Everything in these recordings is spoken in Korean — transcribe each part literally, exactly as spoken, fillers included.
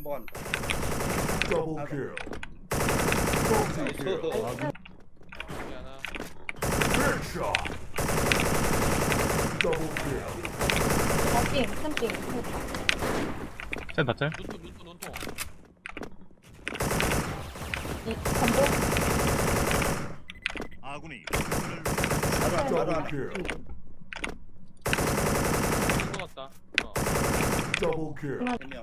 한번 더블 킬. 더블 킬. 아군 하나. 헤드샷. 더블 킬. 어, 삥, 큰 삥. 센 닷짤. 눈통 눈통 눈통. 이, 반복. 아군이 바로 안 바로 안 더블 킬. 눈통 왔다. 어. 더블 킬. 명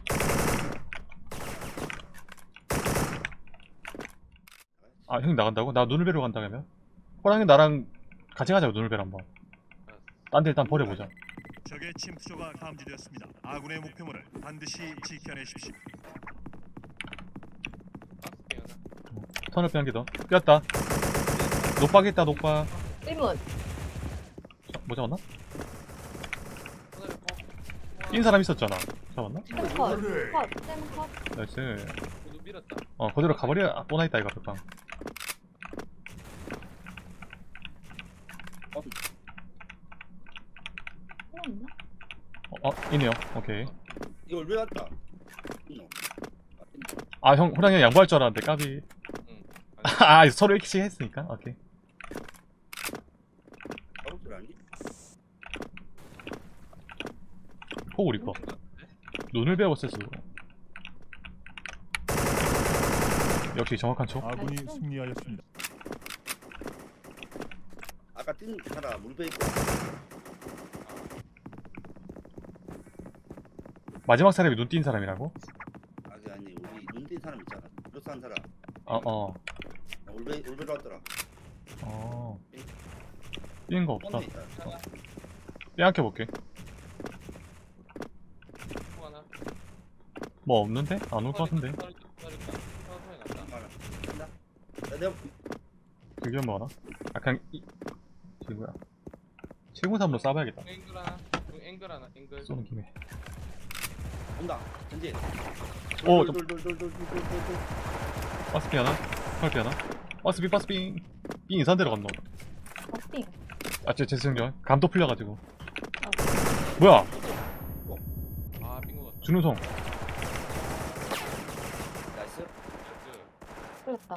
아, 형이 나간다고? 나 눈을 베러 간다 그러면? 호랑이 나랑 같이 가자고. 눈을 베러 한번. 딴 데 일단 버려보자. 적의 침투조가 감지되었습니다. 아군의 목표물을 반드시 지켜내십시오. 박스게 하나. 턴을 빼한 개 더. 꼈다. 녹박 있다, 녹박. 일문. 뭐 잡았나? 하나 잡고. 뛴 사람 있었잖아. 잡았나? 쌤 컷. 컷. 쌤 컷. 나이스. 눈 밀었다. 어, 그대로 가버려. 아, 또 나있다, 이거, 백방. 하나 있나? 어, 어, 있네요. 오케이. 이걸 왜 왔다? 너. 아, 형, 호랑이 양보할 줄 알았는데, 까비. 응. 아, 서로 일씩 했으니까. 오케이. 바로 들어가니? 포 우리 거. 눈을 배웠을 수도. 역시 정확한 촉. 아군이 승리하였습니다. 아까 뛴 사람 물배 있고 마지막 사람이 눈 띈 사람이라고? 아니 아니 우리 눈뜬 사람 있잖아. 그렇게 한 사람 어, 어. 울배 울배로 왔더라. 어. 뛴 거 없다. 뻔해 있다. 빼앗겨볼게. 통 하나. 뭐 없는데? 안 올 것 같은데? 떨어졌다. 떨어졌다. 떨어졌다. 떨어졌다. 하나. 간다. 야, 내가 그게 뭐하나? 아, 그냥, 이, 지금 뭐야. 칠공삼으로 쏴봐야겠다. 앵글 하나. 앵글 하나. 앵글. 쏘는 김에. 온다. 전진. 오, 돌돌돌돌돌돌돌. 버스피 하나? 펄피 하나? 버스피, 버스피. 삥 이산 데로 갔노. 어, 삥. 아, 제, 죄송해요. 감도 풀려가지고. 아, 뭐야? 아, 빙고 같다. 준우성. 나이스. 나이스. 풀렸다.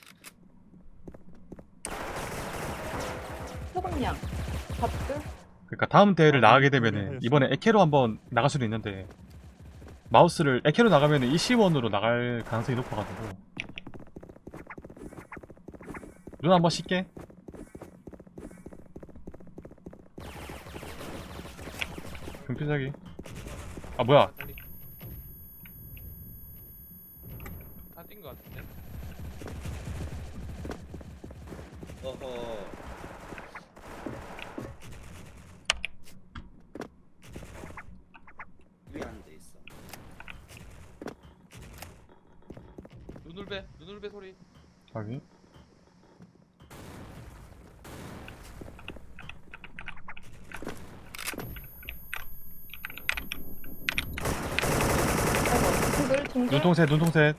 소금량. 밥들. 그니까 다음 대회를 나가게 되면은, 이번에 에케로 한번 나갈 수도 있는데, 마우스를 에케로 나가면은 이시원으로 나갈 가능성이 높아가지고. 눈 한번 씻게. 금표자기. 아, 뭐야. 다뛴 거 같은데. 어허. 위에 한 대 있어. 눈울배. 눈울배 소리. 여기. 아이고, 둥글, 둥글. 눈통셋, 눈통셋.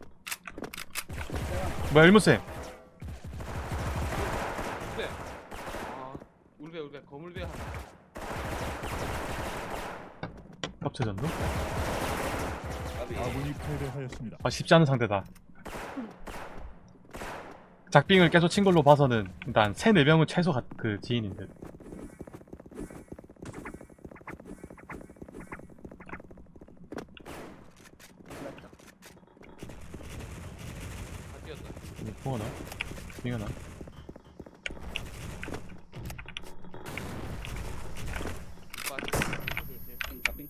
뭐야, 일무쌤. 울배. 아, 울배 울배. 거물배 하나. 합체전도? 아비. 아군이 패배하였습니다. 아, 쉽지 않은 상대다. 작빙을 계속 친 걸로 봐서는 일단 세, 네 명은 최소 가, 그 지인인데. 끝났다. 다 뛰었다. 뭐 하나? 빙 하나? 핑 가핑.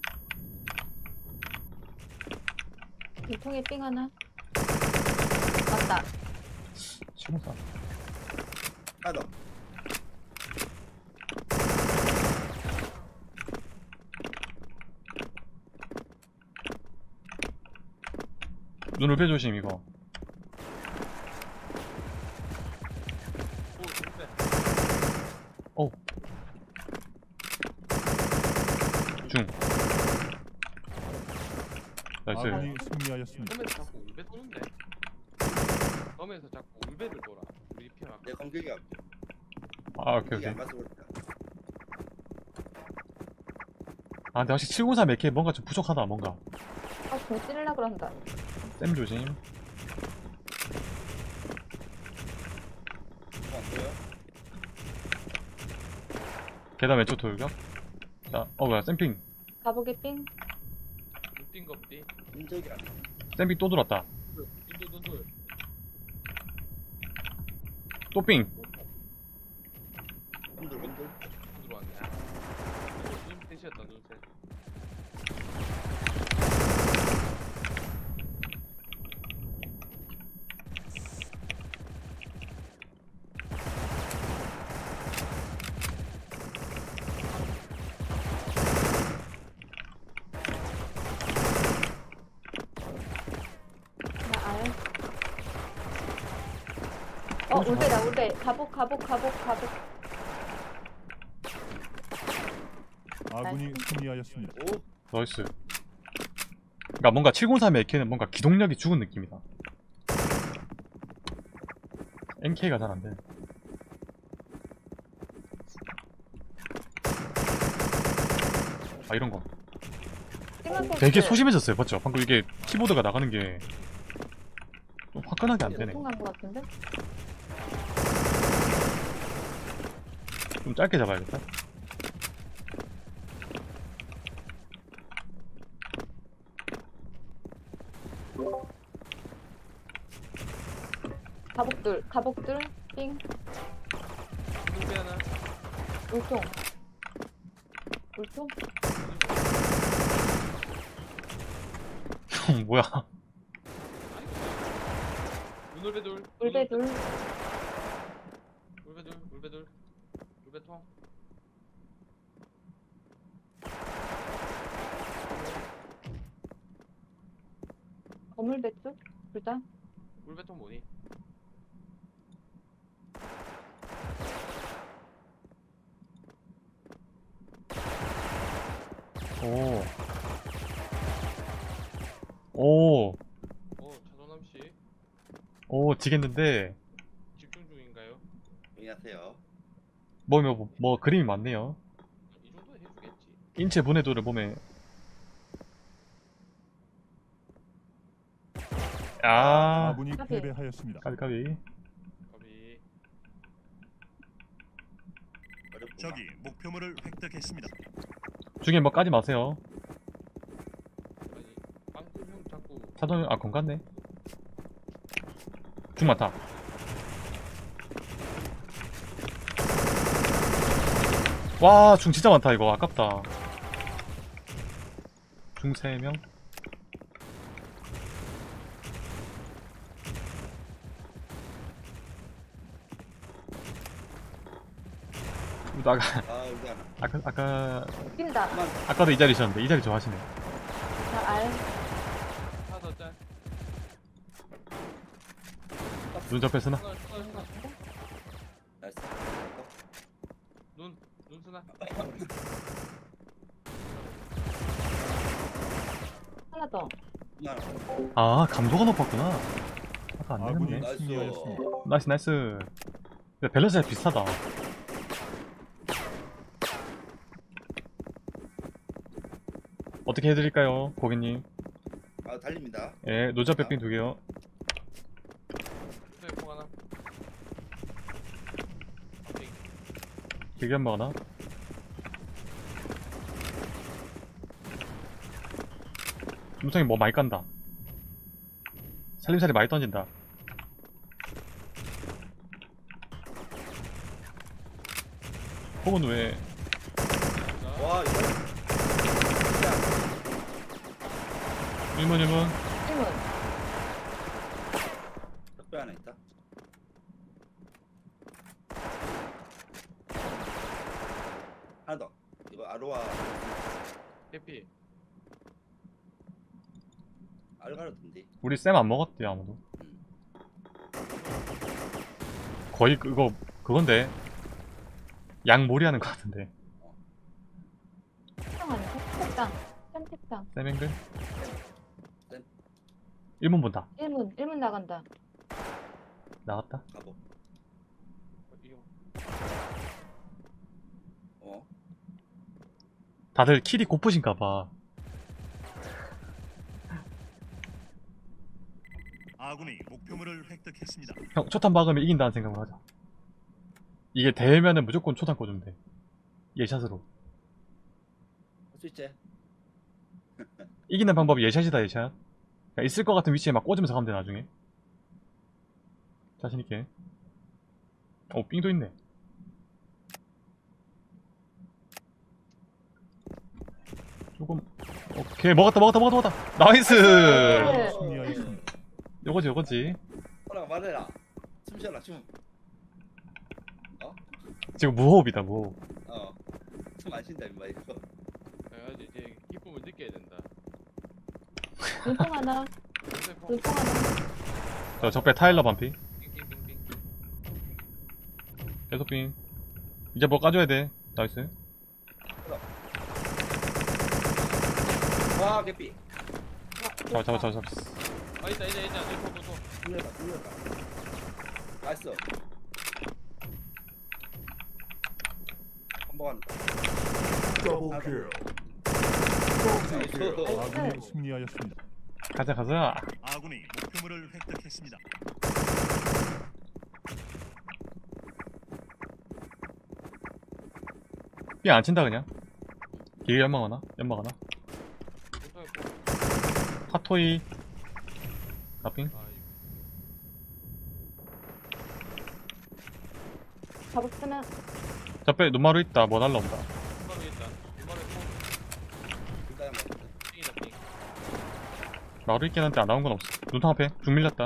이 통에 삥 하나. 맞다. 칠공삼. 하나 더. 눈을 빼조심, 이거. 오, 울배. 오. 중. 나이스. 아군이 승리하였습니다. 섬에서 자꾸 울배 도는데. 섬에서 자꾸 울배를 돌아. 우리 피해가. 내 공격이 안 아, 오케이, 공격이 오케이. 안 가서 그렇다. 아, 근데 확실히 칠공삼 에케 뭔가 좀 부족하다, 뭔가. 아, 공 찌르려 그런다. 쌤 조심. 뭐안 보여? 계단 왼쪽 돌격. 나, 어 뭐야 쌤핑. 가보기 삥. 눈띵 겁디. 인적이 아니야. 쌤핑 또 돌았다. 눈돌 또 핑. 흔들 흔들. 들어왔네. 눈 셋이었다 눈 셋. 나 알. 어 울베다 울베. 가복 가복 가복 가복. 아군이 나이스. 승리하였습니다. 오. 나이스. 그러니까 뭔가 칠공삼의 에이케이는 뭔가 기동력이 죽은 느낌이다. 엔케이가 잘 안돼. 아 이런거 띵한 되게 소심해졌어요. 봤죠? 방금 이게 키보드가 나가는 게 좀 화끈하게 안되네. 통한 것 같은데? 좀 짧게 잡아야겠다. 가복들 가복들 삥. 눈배 하나. 울통. 울통? 뭐야. 눈올배 돌. 울베 둘. 울배 돌. 울배 돌. 울배 통. 거물배 쪽? 둘 다? 울배 통 뭐니? 오. 오. 어 차도남 씨 오, 지겠는데. 집중 중인가요? 안녕하세요. 뭐, 뭐, 뭐, 그림이 많네요. 이 정도 해주겠지. 인체 분해도를 보면. 아, 아군이 까비. 패배하였습니다. 까비까비. 거비. 어렵구나. 적이 목표물을 획득했습니다. 중에 뭐 까지 마세요. 아니 빵꾸 형 자꾸 사돈, 아, 건 같네. 중 많다. 와, 중 진짜 많다, 이거. 아깝다. 중 세 명. 나가, 아 여기 하나. 아까, 아까, 뛴다. 그만. 아까도 이 자리셨는데, 이 자리 좋아하시네. 나 알. 하나 더 짤. 눈 접했으나? 하나 하나 하나. 나이스. 눈 눈스나. 하나 더. 하나. 아, 감도가 높았구나. 아까 안 아군이 되는데. 나이스. 승리하였습니다. 나이스, 나이스. 근데 밸런스가 비슷하다. 어떻게 해드릴까요, 고객님? 아 달립니다. 예, 노자 백빙 두 개요. 네, 통 하나. 오케이. 길게 한 번 하나? 음성이 뭐 많이 깐다. 살림살이 많이 던진다. 혹은 왜 와 이거. 일문 일문 일문. 적배 하나 있다. 하나 더. 이거 아로아 해피. 알가르던데. 우리 쌤 안 먹었대 아무도. 거의 그거 그건데 양몰이 하는 것 같은데. 책상 아니야? 책상. 쌤 책상. 쌤 앵글 쌤. 일문 본다. 일문. 일문 나간다. 나갔다. 가보. 어, 이거 어. 다들 킬이 고프신가봐. 아군이 목표물을 획득했습니다. 형 초탄 박으면 이긴다는 생각을 하자. 이게 대면은 무조건 초탄 꽂으면 돼. 예샷으로. 할 수 있지? 이기는 방법이 예샷이다 예샷. 그러니까 있을 것 같은 위치에 막 꽂으면서 가면 돼 나중에. 자신있게. 어 삥도 있네. 조금 오케이 먹었다 먹었다 먹었다 먹었다. 나이스. 네. 승리하였습니다. 요거지 요거지. 호랑아 말해라. 숨 쉬어라 숨. 어? 지금 무호흡이다 무호흡. 어. 숨 안 쉰다 임마 이거. 그래가지고 이제 기쁨을 느껴야 된다. 눈통 하나, 휴대폰 눈통 하나. 저 적배 타일러 반피. 빙빙빙빙. 계속 빙. 이제 뭐 까줘야 돼. 나이스. 와 개삐. 잡아 잡아 잡아 잡아. 아 있다 있다 있다. 내 폰, 내 폰. 돌려봐 돌려봐. 나이스. 한번 간다. 더블킬. 나이스. 아군이 승리하였습니다. 가자 가자. 아군이 목표물을 획득했습니다. 삥 안 친다 그냥. 길게 연막 하나? 연막 하나? 눈통에 폰. 핫토이. 나삥. 아 이거. 잡을 쓰면 적배 눈마루 있다. 뭐 날라온다. 눈바로 있다. 눈바로 폰. 일단 한번. 빙이다 빙. 마루 있긴 한데 안 나온 건 없어. 눈통 앞에 중 밀렸다.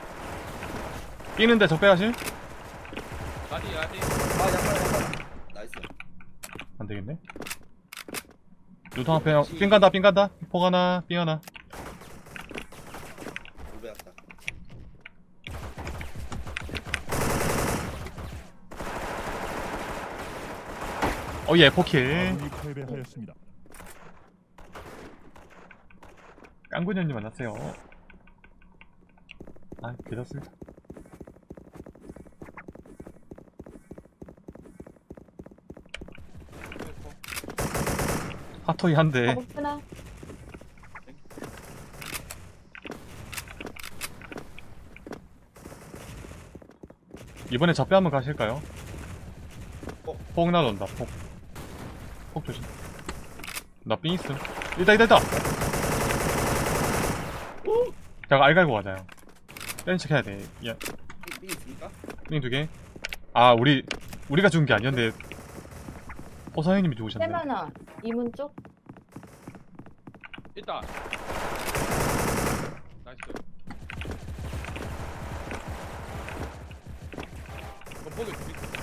끼는데 적배 하실? 라디 라디. 아 양말 양말. 나이스. 안 되겠네. 눈통 앞에 형. 삥 간다 삥 간다. 폭 하나 삥 하나. 오배 왔다. 어예 포킬. 아군이 패배하였습니다. 깡군 형님 만났어요. 아 괜찮습니다. 휴대폰. 핫토이 한 대. 잡을 쓰나? 이번에 적배 한번 가실까요? 어. 폭 날라온다 폭. 폭 조심. 나 삥 있음. 있다 있다 있다. 자 알 갈고 가자 형. 뺀 척 해야 돼. 야 삐 있습니까? 삥 두 개. 아 우리 우리가 죽은 게 아니었는데 호사 형님이 죽으셨네. 쌤 하나. 이문 쪽. 있다. 나이스. 건복이 둘이 있어.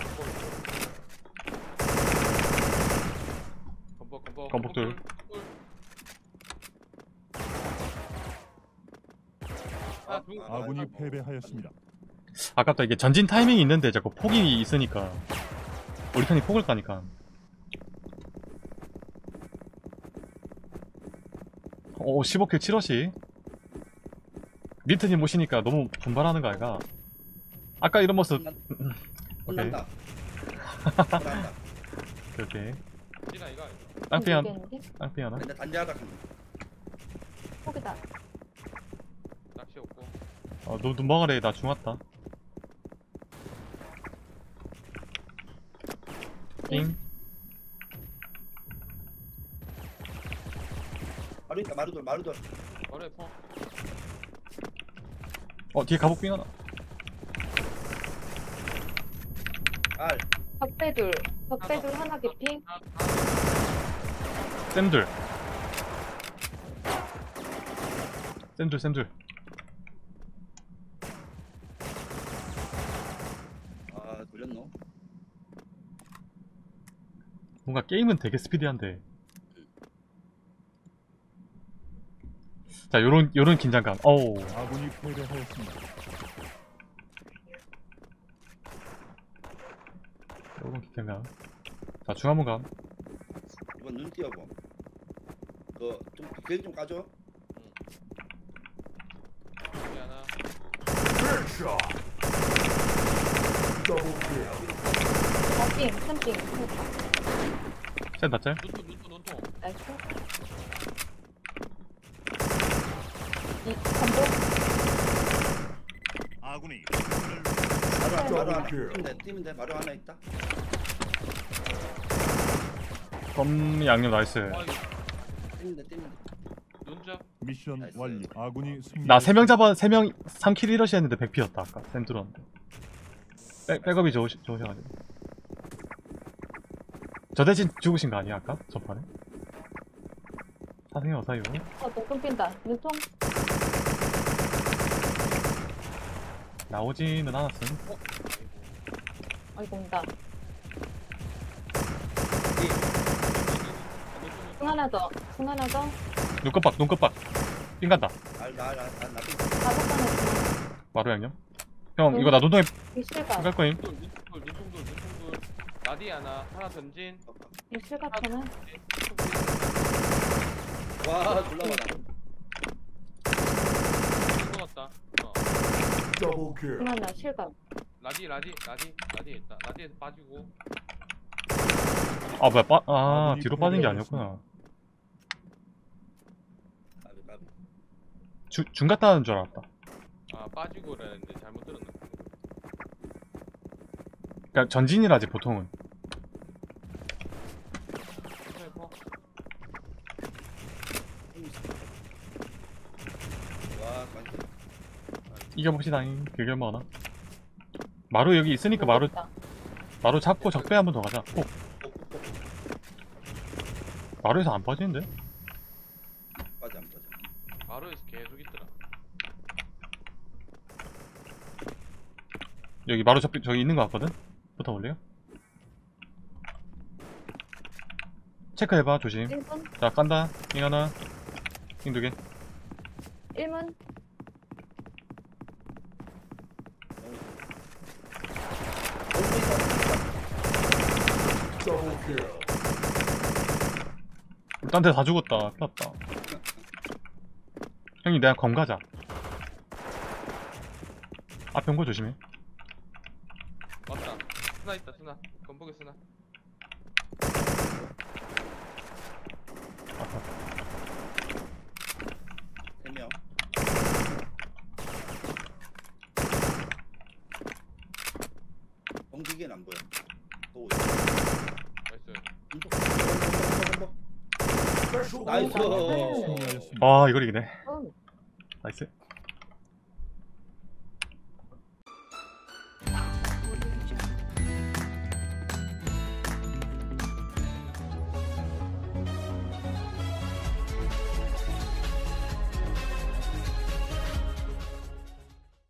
건복. 건복 건복. 건복 둘. 둘. 아, 중. 아군이 패배하였습니다. 아깝다. 이게 전진 타이밍이 있는데 자꾸 폭이 있으니까 우리 편이 폭을 까니까. 오 십오 킬 칠 어시. 니트님 오시니까 너무 분발하는 거 아이가? 아까 이런 모습. 혼난다. 혼난다. 오케이. 지나 이거. 땅피 한 모르겠는데? 땅피 하나. 근데 단지하다. 포기다. 낚시 없고. 어, 너 눈망아래 나 중왔다. 띵. 마루 있다 마루돌 마루돌. 거래 폰. 어 뒤에 가복빙 하나. 알. 적배둘. 적배둘 하나 개피. 아, 쌤들. 쌤들 쌤들. 아 돌렸노? 뭔가 게임은 되게 스피디한데. 자 요런 요런 긴장감. 어우. 아군이 패배하였습니다. 요런 긴장감. 자 중화문 감. 이번 눈 띄워보. 그좀 계획 좀 까줘. 여기 하나. 어빙. 삼빙. 쌤 닷짤. 눈통 눈통 눈통. 나이스. 이 건복. 아군이 목표를 마루 하나, 마루 하나. 뛰면 돼, 뛰면 돼. 마루 하나 있다. 껌 양념 나이스. 아 이거 뛰면 돼, 뛰면 돼. 눈잡. 미션 나이스. 완료. 아군이 승리. 나 세 명 잡아 세 명 삼 킬 이러시 했는데 백 피였다 아까 쌤 들었는데. 백 백업이 좋으시 좋으셔가지고. 저 대신 죽으신 거 아니야 아까 전판에? 사생이 어사요. 어, 또 끊긴다. 눈통. 나오지는 않았음. 아이고, 온다. 뛰. 승 하나 더. 승 하나 더. 눈꺼박 눈꺼박. 삥 간다. 알, 나, 알, 알, 알, 나. 가복 하나 더. 마루 양념. 형 이거 나 노동에 이 실각. 갈 거임. 눈돌 눈돌 눈통돌 눈통돌. 나디 하나 하나 던진. 이 실각하나. 와, 졸라 많아. 쏘았다. 어. 승 하나 실각. 라디 라디 라디 라디 있다. 라디에서 빠지고. 아 뭐야 빠, 아 뒤로 빠진 게 아니었구나. 까비, 까비. 주, 중 갔다 하는 줄 알았다. 아 빠지고라는데 잘못 들었나? 그러니까 전진이라지 보통은. 천천히 퍼. 와, 깜짝. 이겨봅시다잉. 그게 뭐나. 마루 여기 있으니까 마루 먹었다. 마루 잡고 적배 한 번 더 가자. 꼭. 마루에서 안 빠지는데? 빠져, 안 빠져. 바로에서 계속 있더라. 여기 마루 적배 저기 있는 거 같거든? 붙어볼래요? 체크해봐 조심. 일 분. 자 깐다. 잉 하나. 잉 두 개. 일 분. 딴데 다 죽었다. 큰일 났다. 형님 내가 검 가자. 앞에 온거 조심해. 맞다. 스나 있다 스나. 건복에 스나. 세 명. 공기계는 안 보여. 또 오지. 나이스. 나이스. 승리하였습니다. 아 이걸 이기네. 응. 나이스.